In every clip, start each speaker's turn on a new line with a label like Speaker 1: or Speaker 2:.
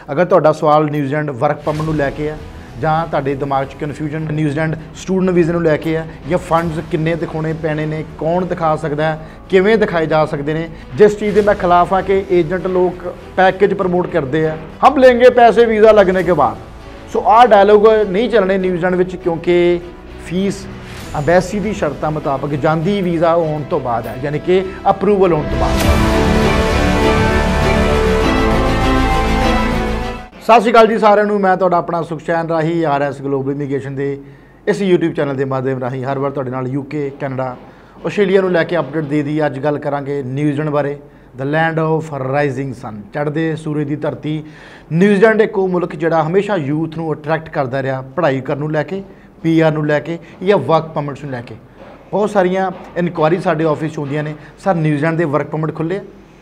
Speaker 1: अगर तुहाडा सवाल न्यूजीलैंड वर्क परमिट नूं लैके है जां तुहाडे दिमाग 'च कन्फ्यूजन न्यूजीलैंड स्टूडेंट वीज़े नूं लैके है या फंड्स किन्ने दिखाने पैने ने, कौन दिखा सकदा है, किवें दिखाए जा सकते हैं, जिस चीज़ के मैं खिलाफ हाँ कि एजेंट लोग पैकेज प्रमोट करते हैं, हम लेंगे पैसे वीज़ा लगने के बाद। सो आ डायलॉग नहीं चलने न्यूजीलैंड विच, क्योंकि फीस अंबैसी की शर्तों मुताबिक जाती वीज़ा होने तो बाद है, यानी कि अप्रूवल होने तो बाद। सत श्री अकाल जी सारिਆਂ ਨੂੰ, मैं ਤੁਹਾਡਾ अपना Sukhchain Rahi RS global immigration के इस यूट्यूब चैनल के माध्यम राही हर बार ਤੁਹਾਡੇ ਨਾਲ UK कैनेडा ਆਸਟ੍ਰੇਲੀਆ ਨੂੰ ਲੈ ਕੇ अपडेट दे दी। अज गल करांगे न्यूजीलैंड बारे, the land of rising sun, चढ़ते सूरज की धरती। न्यूजीलैंड एक वो मुल्क जिहड़ा हमेशा यूथ को अट्रैक्ट करता रहा, पढ़ाई करने लैके, PR नूं लैके या वर्क परमिट्स नूं लैके। बहुत सारिया इनकुआरी साडे ऑफिस होंदियां ने, सर न्यूजीलैंड के वर्क परमिट खुले,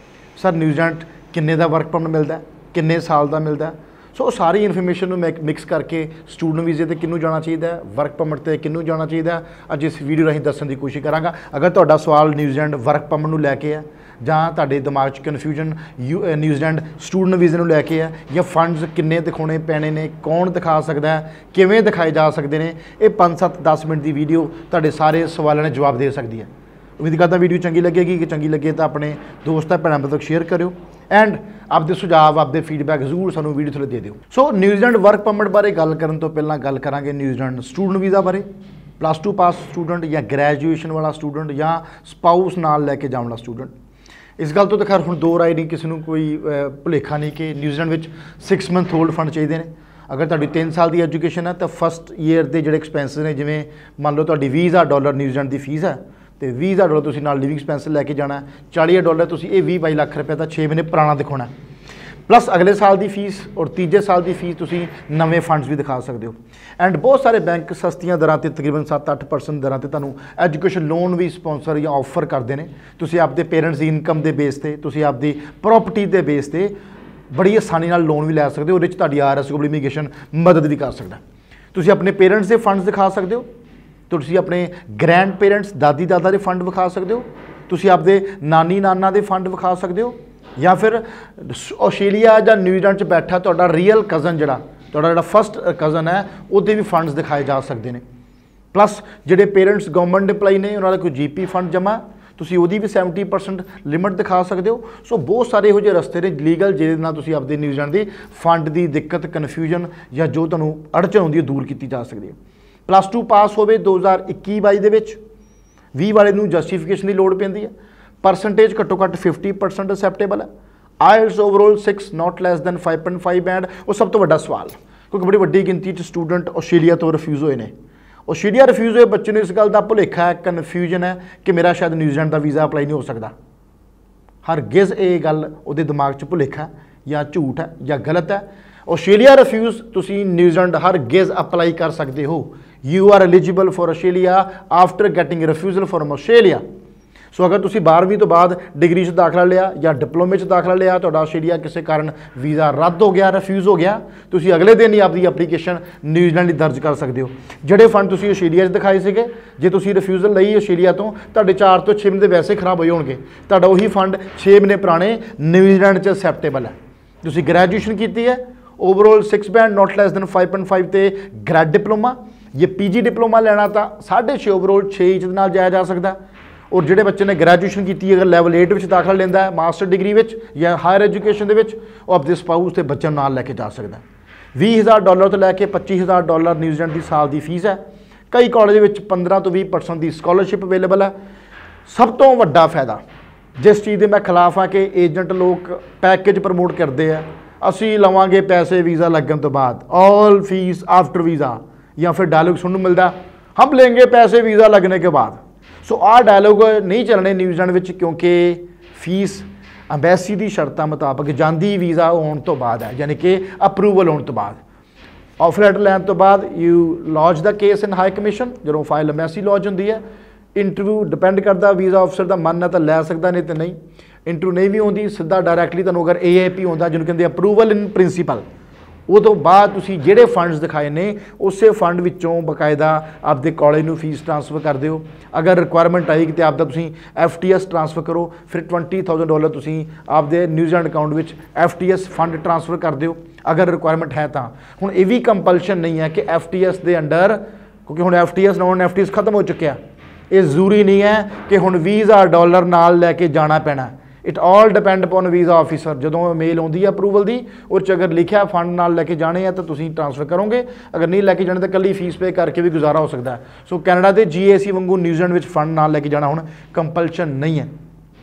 Speaker 1: सर न्यूजीलैंड किन्ने दा वर्क परमिट मिलता है, किन्ने साल का मिलता है। सो सारी इन्फॉर्मेशन मिक्स करके स्टूडेंट वीज़े ते किन्नू जाना चाहिए, वर्क परमिट ते किन्नू जाना चाहिए, अज इस वीडियो राही दस्सण की कोशिश करांगा। अगर तुहाडा सवाल न्यूजीलैंड वर्क परमिट नूं लैके है जां तुहाडे दिमाग 'च कन्फ्यूजन न्यूजीलैंड स्टूडेंट वीज़े नूं लैके है या फंड्स किन्ने दिखाने पैने ने, कौन दिखा सकदा है, किवें दिखाए जा सकते हैं, ये 5-7-10 मिनट की वीडियो तुहाडे सारे सवालों ने जवाब दे सकती है। उम्मीद करता वीडियो चंगी लगेगी, कि चंगी लगे तो अपने दोस्तों भैनों तक शेयर करो एंड आपके सुझाव आपके फीडबैक जरूर सानू वीडियो थले दे दिओ। सो न्यूजीलैंड वर्क परमिट बारे गल करन तो पहलां गल करांगे न्यूजीलैंड स्टूडेंट वीज़ा बारे। +2 पास स्टूडेंट या ग्रैजुएशन वाला स्टूडेंट या स्पाउस नाल लैके जाण वाला स्टूडेंट। इस गल तो खैर हुण दो राय नहीं, किसी को कोई भुलेखा नहीं कि न्यूजीलैंड विच 6 मंथ ओल्ड फंड चाहिए ने। अगर तुहाडी 3 साल की एजुकेशन है तो फस्ट ईयर के जिहड़े एक्सपेंसिस ने, जिवें मान लो तुहाडी $20,000 न्यूजीलैंड की फीस है तो $20,000 तुसीं नाल लिविंग एक्सपेंस लैके जाना है, $40,000 तुसीं ये 20-22 लाख रुपये का 6 महीने पुराना दिखाना है, प्लस अगले साल की फीस और तीजे साल की फीस तुसीं नवे फंड्स भी दिखा सकते हो। एंड बहुत सारे बैंक सस्तियां दरां ते तकरीबन 7-8% दरां ते तुहानूं एजुकेशन लोन भी स्पॉन्सर या ऑफर करते हैं। तुसीं आपदे पेरेंट्स की इनकम के बेस ते, तुसीं आपदी प्रॉपर्टी के बेस ते बड़ी आसानी नाल लोन भी लै सकते हो, उहदे च तुहाडी RS ग्लोबल इमीग्रेशन मदद भी कर सकदा। तुसीं अपने पेरेंट्स के फंड्स दिखा सकते हो, तुसीं अपने ग्रैंड पेरेंट्स दादी दादा के फंड विखा सकते हो, तुसीं आपदे नानी नाना के फंड विखा सकते हो, या फिर आस्ट्रेलिया या न्यूजीलैंड च बैठा तुहाडा रियल कज़न जिहड़ा फस्ट कज़न है उहदे भी फंड्स दिखाए जा सकते हैं। प्लस जिहड़े पेरेंट्स गवर्नमेंट एम्पलाई ने उन्होंने कोई GP फंड जमा, तुसीं उहदी भी 70% लिमिट दिखा सकते हो। सो बहुत सारे इहो जिहे रस्ते ने लीगल जिहदे नाल तुसीं आपदे न्यूजीलैंड की फंड की दिक्कत, कन्फ्यूजन या जो तुहानूं अड़चन आउंदी है दूर की जा सकती है। +2 पास होवे 2021-22 दे विच 20 वाले नूं जस्टिफिकेशन की लोड़ पैंदी है। परसेंटेज घट्टो घट्ट 50% एक्सैप्टेबल है। IELTS overall 6 not less than 5.5 band. वो सब तो वड्डा सवाल, क्योंकि बड़ी वड्डी गिनती स्टूडेंट आस्ट्रेलिया तो रिफ्यूज़ होए ने। आस्ट्रेलिया रिफ्यूज़ होए बच्चे ने इस गल का भुलेखा है, कन्फ्यूजन है कि मेरा शायद न्यूजीलैंड का वीज़ा अप्लाई नहीं हो सकता। हरगिज़ ये गल उहदे दिमाग 'च भुलेखा या झूठ है या गलत है। आस्ट्रेलिया रिफ्यूज़ तुसीं न्यूजीलैंड हरगिज़ अप्लाई कर सकते हो। You are eligible for Australia after getting refusal from Australia. So अगर तुसीं 12वीं तो बाद डिग्री च दाखला लिया या डिप्लोमे च दाखला लिया, तो आस्ट्रेलिया किसी कारण वीज़ा रद्द हो गया, रिफ्यूज़ हो गया, तुसीं अगले दिन ही अपनी एप्लीकेशन न्यूजीलैंड दर्ज कर सकते हो। जिहड़े फंड तुसीं आस्ट्रेलिया दिखाए सीगे, जे तुसीं रिफ्यूजल लई आस्ट्रेलिया तो तुहाडे 4 तो 6 महीने वैसे खराब होए होणगे, तुहाडा उही फंड 6 महीने पुराने न्यूजीलैंड च एक्सैप्टेबल है। तुसीं ग्रैजुएशन की है, overall 6 band not less than 5.5 ते ग्रैड डिप्लोमा, ये PG डिप्लोमा लेना तो 6.5 ओवरऑल 6 इंच नाल जाया जा सकता। और जिहड़े बच्चे ने ग्रैजुएशन की अगर लैवल 8 में दाखला लेंदा है मास्टर डिग्री में या हायर एजुकेशन के वो अपने स्पाउस के बच्चों नाल लैके जा सकता। $20,000 तो लैके $25,000 न्यूजीलैंड की साल की फीस है। कई कॉलेज में 15 तो 20% की स्कॉलरशिप अवेलेबल है। सब तो वड्डा फायदा जिस चीज़ के मैं खिलाफ हाँ कि एजेंट लोग पैकेज प्रमोट करते हैं, असी लवांगे पैसे वीज़ा लगन तो बाद, ऑल फीस आफ्टर वीज़ा, या फिर डायलॉग सुनने मिलता हम लेंगे पैसे वीज़ा लगने के बाद। सो आ डायलॉग नहीं चलने न्यूजीलैंड विच, क्योंकि फीस अंबैसी की शर्तों मुताबिक जाती वीज़ा होने तो बाद है, यानी कि अप्रूवल होने तो बाद। ऑफर लैटर लैन तो बाद you lodge the case in high commission, जो फाइल अंबैसी लॉज होंगी है। इंटरव्यू डिपेंड करता वीज़ा ऑफिसर का मन है तो लै सकता, नहीं तो नहीं। इंटरव्यू नहीं भी होती, सीधा डायरैक्टली तुहानूं अगर AIP होंदा जिन्होंने कहते अप्रूवल इन प्रिंसीपल, ਉਹ ਤੋਂ ਬਾਅਦ ਤੁਸੀਂ ਜਿਹੜੇ ਫੰਡਸ ਦਿਖਾਏ ਨੇ ਉਸੇ ਫੰਡ ਵਿੱਚੋਂ ਬਕਾਇਦਾ ਆਪਦੇ ਕਾਲਜ ਨੂੰ ਫੀਸ ਟ੍ਰਾਂਸਫਰ ਕਰ ਦਿਓ। ਅਗਰ ਰਿਕੁਆਇਰਮੈਂਟ ਆਏਗੀ ਤੇ ਆਪਦਾ ਤੁਸੀਂ FTS ਟ੍ਰਾਂਸਫਰ ਕਰੋ, ਫਿਰ $20,000 ਤੁਸੀਂ ਆਪਦੇ ਨਿਊਜ਼ੀਲੈਂਡ ਅਕਾਊਂਟ ਵਿੱਚ FTS ਫੰਡ ਟ੍ਰਾਂਸਫਰ ਕਰ ਦਿਓ ਅਗਰ ਰਿਕੁਆਇਰਮੈਂਟ ਹੈ ਤਾਂ। ਹੁਣ ਇਹ ਵੀ ਕੰਪਲਸ਼ਨ ਨਹੀਂ ਹੈ ਕਿ FTS ਦੇ ਅੰਡਰ, ਕਿਉਂਕਿ ਹੁਣ FTS ਨੌਨ FTS ਖਤਮ ਹੋ ਚੁੱਕਿਆ, ਇਹ ਜ਼ਰੂਰੀ ਨਹੀਂ ਹੈ ਕਿ ਹੁਣ $20,000 ਨਾਲ ਲੈ ਕੇ ਜਾਣਾ ਪੈਣਾ। It all depend upon visa officer. ਜਦੋਂ ਮੇਲ ਆਉਂਦੀ ਹੈ ਅਪਰੂਵਲ ਦੀ, ਉਹ 'ਚ ਅਗਰ ਲਿਖਿਆ ਫੰਡ ਨਾਲ ਲੈ ਕੇ ਜਾਣੇ ਆ ਤਾਂ ਤੁਸੀਂ ਟ੍ਰਾਂਸਫਰ ਕਰੋਗੇ, ਅਗਰ ਨਹੀਂ ਲੈ ਕੇ ਜਾਣੇ ਤਾਂ ਇਕੱਲੀ ਫੀਸ ਪੇ ਕਰਕੇ ਵੀ ਗੁਜ਼ਾਰਾ ਹੋ ਸਕਦਾ ਹੈ। ਸੋ ਕੈਨੇਡਾ ਦੇ GAC ਵਾਂਗੂ ਨਿਊਜ਼ੀਲੈਂਡ ਵਿੱਚ ਫੰਡ ਨਾਲ ਲੈ ਕੇ ਜਾਣਾ ਹੁਣ ਕੰਪਲਸ਼ਨ ਨਹੀਂ ਹੈ।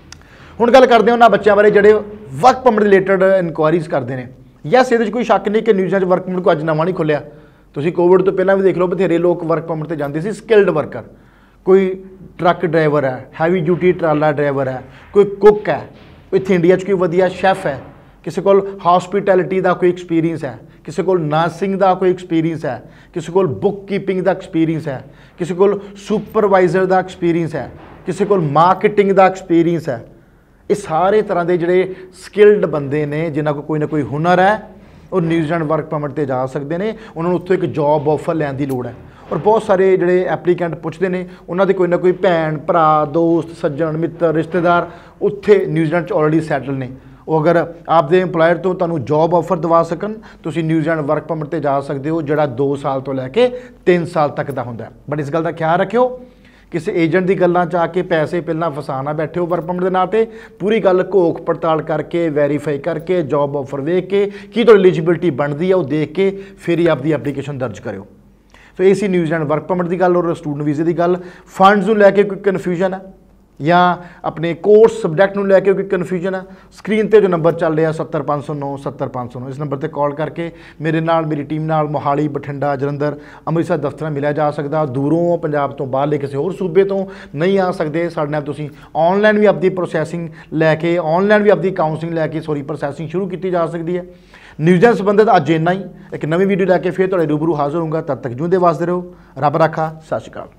Speaker 1: ਹੁਣ ਗੱਲ ਕਰਦੇ ਹਾਂ ਉਹਨਾਂ ਬੱਚਿਆਂ ਬਾਰੇ ਜਿਹੜੇ ਵਰਕ ਪਰਮਿਟ ਰਿਲੇਟਡ ਇਨਕੁਆਇਰੀਜ਼ ਕਰਦੇ ਨੇ। ਯੈਸ, ਇਹਦੇ 'ਚ ਕੋਈ ਸ਼ੱਕ ਨਹੀਂ ਕਿ ਨਿਊਜ਼ੀਲੈਂਡ 'ਚ ਵਰਕ ਪਰਮਿਟ ਕੋਈ ਅੱਜ ਨਵਾਂ ਨਹੀਂ ਖੁੱਲਿਆ। ਤੁਸੀਂ ਕੋਵਿਡ ਤੋਂ ਪਹਿਲਾਂ ਵੀ ਦੇਖ ਲਓ, ਬਥੇਰੇ ਲੋਕ ਵਰਕ ਪਰਮਿਟ 'ਤੇ ਜਾਂਦੇ ਸੀ। ਸਕਿਲਡ ਵਰਕਰ, ਕੋਈ ਟਰੱਕ ਡਰਾਈਵਰ ਹੈ, ਹੈਵੀ ਡਿਊਟੀ ਟਰਾਲਾ ਡਰਾਈਵਰ ਹੈ, ਕੋਈ ਕੁੱਕ ਹੈ, ਇੱਥੇ ਇੰਡੀਆ 'ਚ ਕੋਈ ਵਧੀਆ ਸ਼ੈਫ ਹੈ, ਕਿਸੇ ਕੋਲ ਹੌਸਪੀਟੈਲਿਟੀ ਦਾ ਕੋਈ ਐਕਸਪੀਰੀਅੰਸ ਹੈ, ਕਿਸੇ ਕੋਲ ਨਰਸਿੰਗ ਦਾ ਕੋਈ ਐਕਸਪੀਰੀਅੰਸ ਹੈ, ਕਿਸੇ ਕੋਲ ਬੁੱਕ ਕੀਪਿੰਗ ਦਾ ਐਕਸਪੀਰੀਅੰਸ ਹੈ, ਕਿਸੇ ਕੋਲ ਸੁਪਰਵਾਈਜ਼ਰ ਦਾ ਐਕਸਪੀਰੀਅੰਸ ਹੈ, ਕਿਸੇ ਕੋਲ ਮਾਰਕੀਟਿੰਗ ਦਾ ਐਕਸਪੀਰੀਅੰਸ ਹੈ। ਇਹ ਸਾਰੇ ਤਰ੍ਹਾਂ ਦੇ ਜਿਹੜੇ ਸਕਿਲਡ ਬੰਦੇ ਨੇ ਜਿਨ੍ਹਾਂ ਕੋਲ ਕੋਈ ਨਾ ਕੋਈ ਹੁਨਰ ਹੈ, ਉਹ ਨਿਊਜ਼ੀਲੈਂਡ ਵਰਕ ਪਰਮਿਟ 'ਤੇ ਜਾ ਸਕਦੇ ਨੇ। ਉਹਨਾਂ ਨੂੰ ਉੱਥੋਂ ਇੱਕ ਜੌਬ ਆਫਰ ਲੈਣ ਦੀ ਲੋੜ ਹੈ। ਔਰ ਬਹੁਤ ਸਾਰੇ ਜਿਹੜੇ ਐਪਲੀਕੈਂਟ ਪੁੱਛਦੇ ਨੇ, ਉਹਨਾਂ ਦੇ ਕੋਈ ਨਾ ਕੋਈ ਭੈਣ ਭਰਾ, ਦੋਸਤ, ਸੱਜਣ, ਮਿੱਤਰ, ਰਿਸ਼ਤੇਦਾਰ ਉੱਥੇ ਨਿਊਜ਼ੀਲੈਂਡ 'ਚ ਆਲਰੇਡੀ ਸੈਟਲ ਨੇ। ਉਹ ਅਗਰ ਆਪਦੇ ਇੰਪਲਾਇਰ ਤੋਂ ਤੁਹਾਨੂੰ ਜੌਬ ਆਫਰ ਦਵਾ ਸਕਣ, ਤੁਸੀਂ ਨਿਊਜ਼ੀਲੈਂਡ ਵਰਕ ਪਰਮਿਟ 'ਤੇ ਜਾ ਸਕਦੇ ਹੋ, ਜਿਹੜਾ 2 ਸਾਲ ਤੋਂ ਲੈ ਕੇ 3 ਸਾਲ ਤੱਕ ਦਾ ਹੁੰਦਾ। ਬਟ ਇਸ ਗੱਲ ਦਾ ਖਿਆਲ ਰੱਖਿਓ, ਕਿਸੇ ਏਜੰਟ ਦੀ ਗੱਲਾਂ 'ਚ ਆ ਕੇ ਪੈਸੇ ਪਹਿਲਾਂ ਫਸਾ ਨਾ ਬੈਠਿਓ ਵਰਕ ਪਰਮਿਟ ਦੇ ਨਾਂ 'ਤੇ। ਪੂਰੀ ਗੱਲ ਘੋਖ ਪੜਤਾਲ ਕਰਕੇ, ਵੈਰੀਫਾਈ ਕਰਕੇ, ਜੌਬ ਆਫਰ ਵੇਖ ਕੇ, ਕੀ ਤੁਹਾਡੀ ਐਲੀਜੀਬਿਲਟੀ ਬਣਦੀ ਹੈ ਉਹ ਦੇਖ ਕੇ ਫਿਰ ਹੀ ਆਪਦੀ ਐਪਲੀਕੇਸ਼ਨ ਦਰਜ ਕਰਿਓ। ਸੋ ਇਹ ਸੀ ਨਿਊਜ਼ੀਲੈਂਡ ਵਰਕ ਪਰਮਿਟ ਦੀ ਗੱਲ ਔਰ ਸਟੂਡੈਂਟ ਵੀਜ਼ੇ ਦੀ ਗੱਲ। ਫੰਡਸ ਨੂੰ ਲੈ ਕੇ ਕੋਈ ਕਨਫਿਊਜ਼ਨ ਹੈ ਜਾਂ ਆਪਣੇ ਕੋਰਸ ਸਬਜੈਕਟ ਨੂੰ ਲੈ ਕੇ ਕੋਈ ਕਨਫਿਊਜ਼ਨ ਹੈ, ਸਕਰੀਨ ਤੇ ਜੋ ਨੰਬਰ ਚੱਲ ਰਿਹਾ 70509 70509, ਇਸ ਨੰਬਰ ਤੇ ਕਾਲ ਕਰਕੇ ਮੇਰੇ ਨਾਲ, ਮੇਰੀ ਟੀਮ ਨਾਲ ਮੋਹਾਲੀ, ਬਠਿੰਡਾ, ਜਲੰਧਰ, ਅੰਮ੍ਰਿਤਸਰ ਦਫ਼ਤਰਾਂ ਮਿਲਿਆ ਜਾ ਸਕਦਾ। ਦੂਰੋਂ ਪੰਜਾਬ ਤੋਂ ਬਾਹਰਲੇ ਕਿਸੇ ਹੋਰ ਸੂਬੇ ਤੋਂ ਨਹੀਂ ਆ ਸਕਦੇ, ਸਾਡੇ ਨਾਲ ਤੁਸੀਂ ਆਨਲਾਈਨ ਵੀ ਆਪਦੀ ਪ੍ਰੋਸੈਸਿੰਗ ਲੈ ਕੇ, ਆਨਲਾਈਨ ਵੀ ਆਪਦੀ ਕਾਉਂਸਲਿੰਗ ਲੈ ਕੇ ਪ੍ਰੋਸੈਸਿੰਗ ਸ਼ੁਰੂ ਕੀਤੀ ਜਾ ਸਕਦੀ ਹੈ। ਨਿਊਜ਼ੀਲੈਂਡ ਸੰਬੰਧਿਤ ਅੱਜ ਇੰਨਾ ਹੀ। ਇੱਕ ਨਵੀਂ ਵੀਡੀਓ ਲੈ ਕੇ ਫਿਰ ਤੁਹਾਡੇ ਰੂਬਰੂ ਹਾਜ਼ਰ ਹੋਊਗਾ। ਤਦ ਤੱਕ ਜਿਉਂਦੇ ਵਸਦੇ ਰਹੋ। ਰੱਬ ਰਾਖਾ। ਸਤਿ ਸ਼੍ਰੀ ਅਕਾਲ।